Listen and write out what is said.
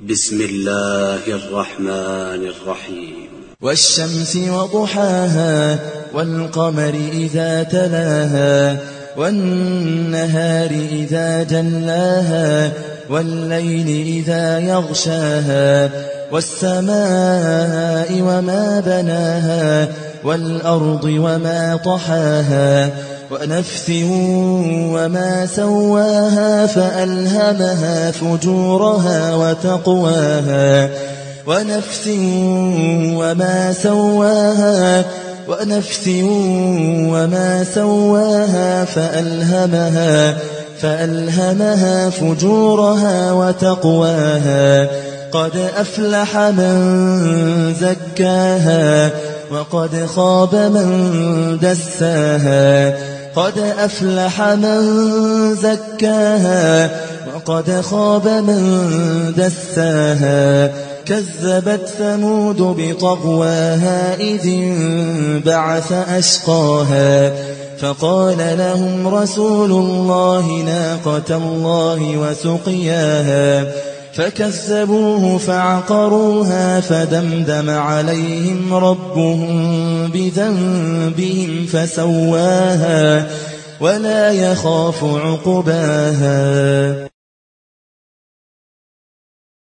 بسم الله الرحمن الرحيم. والشمس وضحاها والقمر إذا تلاها والنهار إذا جلاها والليل إذا يغشاها والسماء وما بناها والأرض وما طحاها ونفس وما سواها فألهمها فجورها وتقواها ونفس وما سواها فألهمها فجورها وتقواها قد أفلح من زكاها وقد خاب من دساها قد أفلح من زكاها وقد خاب من دساها كذبت ثمود بطغواها إذ انبعث أشقاها فقال لهم رسول الله ناقة الله وسقياها فكذبوه فعقروها فدمدم عليهم ربهم بذنبهم فسواها ولا يخاف عقباها.